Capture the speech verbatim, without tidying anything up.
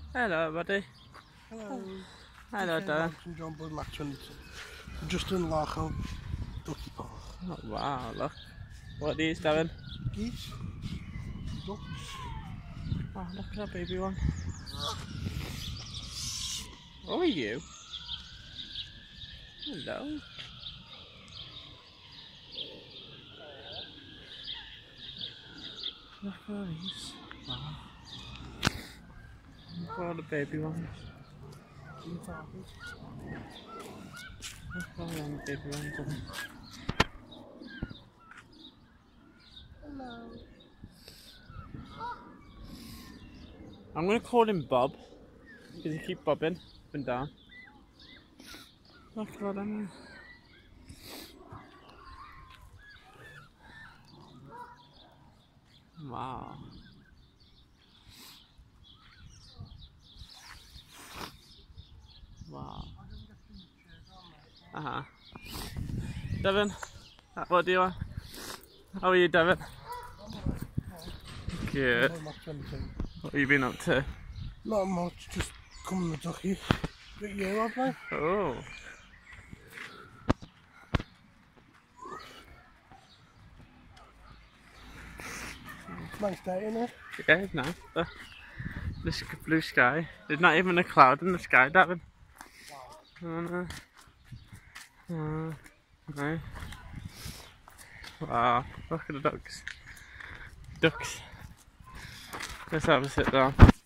Hello, buddy. Hello. Hello, Darren. St John Bull Match twenty-two. Just in Larkhill, Ducky Park. Oh, wow, look. What are these, Darren? Geese. Ducks. Oh, look at that baby one. Who are you? Hello. Look at all these. Wow. Look at all the baby ones. Look at all the baby ones. Hello. I'm going to call him Bob because he keeps bobbing up and down. Look at all them. Wow. Wow. Uh huh. Devin, what do you want? How are you, Devin? Good. What have you been up to? Not much, just coming the ducky. Bit you, have I? Oh. Nice day, isn't it? Yeah, it's nice. Uh, the sk blue sky. There's not even a cloud in the sky, Devin. Wow. Uh, uh, nice. Wow, look at the ducks. Ducks. Let's have a sit down.